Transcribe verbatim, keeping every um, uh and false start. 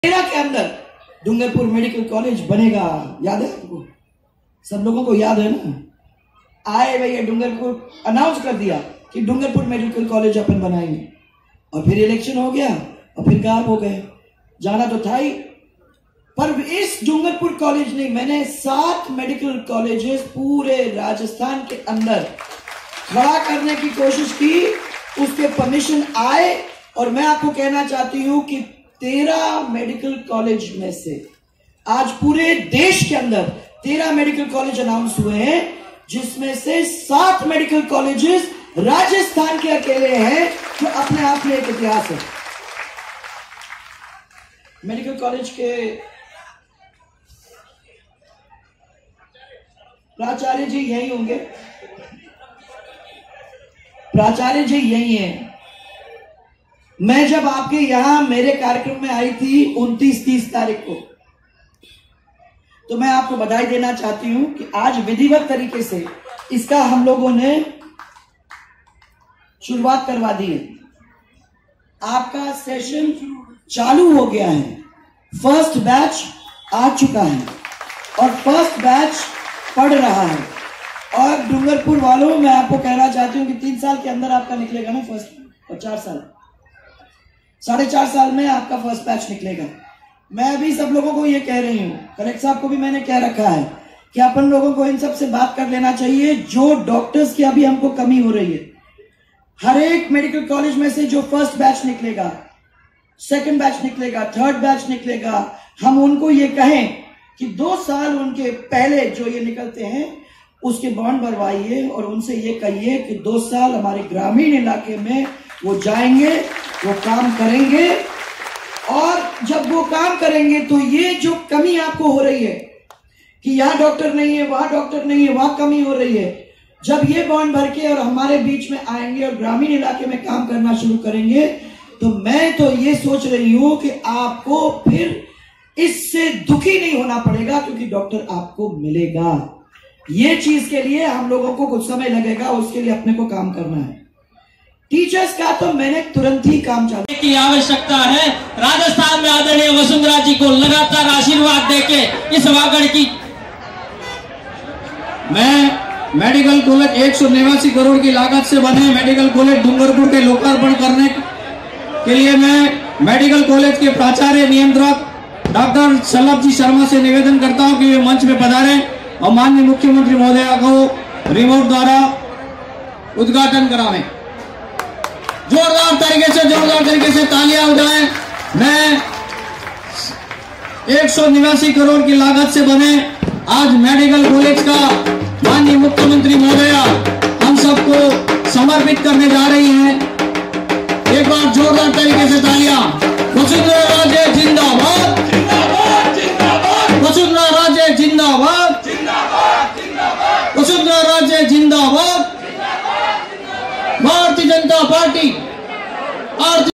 तेरह के अंदर डूंगरपुर मेडिकल कॉलेज बनेगा। याद है आपको? सब लोगों को याद है ना? आए भैया डूंगरपुर अनाउंस कर दिया कि डूंगरपुर मेडिकल कॉलेज अपन बनाएंगे, और फिर इलेक्शन हो गया और फिर गायब हो गए। जाना तो था ही, पर इस डूंगरपुर कॉलेज नहीं, मैंने सात मेडिकल कॉलेजेस पूरे राजस्थान के अंदर खड़ा करने की कोशिश की, उसके परमिशन आए। और मैं आपको कहना चाहती हूं कि तेरह मेडिकल कॉलेज में से आज पूरे देश के अंदर तेरह मेडिकल कॉलेज अनाउंस हुए हैं, जिसमें से सात मेडिकल कॉलेजेस राजस्थान के अकेले हैं, जो अपने आप में एक इतिहास है। मेडिकल कॉलेज के प्राचार्य जी यही होंगे, प्राचार्य जी यही हैं। मैं जब आपके यहां मेरे कार्यक्रम में आई थी उनतीस तीस तारीख को, तो मैं आपको बधाई देना चाहती हूं कि आज विधिवत तरीके से इसका हम लोगों ने शुरुआत करवा दी है। आपका सेशन चालू हो गया है, फर्स्ट बैच आ चुका है और फर्स्ट बैच पढ़ रहा है। और डूंगरपुर वालों, मैं आपको कहना चाहती हूं कि तीन साल के अंदर आपका निकलेगा ना फर्स्ट, और चार साल साढ़े चार साल में आपका फर्स्ट बैच निकलेगा। मैं अभी सब लोगों को ये कह रही हूँ, कलेक्टर साहब को भी मैंने कह रखा है कि अपन लोगों को इन सब से बात कर लेना चाहिए। जो डॉक्टर्स की अभी हमको कमी हो रही है, हर एक मेडिकल कॉलेज में से जो फर्स्ट बैच निकलेगा, सेकंड बैच निकलेगा, थर्ड बैच निकलेगा, हम उनको ये कहें कि दो साल उनके पहले जो ये निकलते हैं उसके बॉन्ड भरवाइए, और उनसे ये कहिए कि दो साल हमारे ग्रामीण इलाके में वो जाएंगे, वो काम करेंगे। और जब वो काम करेंगे तो ये जो कमी आपको हो रही है कि यहाँ डॉक्टर नहीं है, वहां डॉक्टर नहीं है, वहां कमी हो रही है, जब ये बॉन्ड भर के और हमारे बीच में आएंगे और ग्रामीण इलाके में काम करना शुरू करेंगे, तो मैं तो ये सोच रही हूं कि आपको फिर इससे दुखी नहीं होना पड़ेगा, क्योंकि डॉक्टर आपको मिलेगा। ये चीज के लिए हम लोगों को कुछ समय लगेगा, उसके लिए अपने को काम करना है। टीचर्स का तो मैंने तुरंत ही काम चालू की आवश्यकता है। राजस्थान में आदरणीय वसुंधरा जी को लगातार आशीर्वाद देके इस वागड़ की मैं मेडिकल कॉलेज एक सौ निवासी करोड़ की लागत से बने मेडिकल कॉलेज डूंगरपुर के लोकार्पण करने के लिए मैं मेडिकल कॉलेज के प्राचार्य नियंत्रक डॉक्टर शलभ जी शर्मा से निवेदन करता हूं कि वे मंच में पधारें और माननीय मुख्यमंत्री महोदया को रिमोट द्वारा उद्घाटन करावें। जोरदार तरीके से जोरदार तरीके से तालियां बजाएं। मैं एक सौ निवासी करोड़ की लागत से बने आज मेडिकल कॉलेज का माननीय मुख्यमंत्री महोदया हम सबको समर्पित करने जा रही हैं। एक बार जोरदार तरीके से तालियां। वसुंधरा राजे जिंदाबाद, वसुंधरा राजे जिंदाबाद, वसुंधरा राजे जिंदाबाद, भारतीय जनता पार्टी।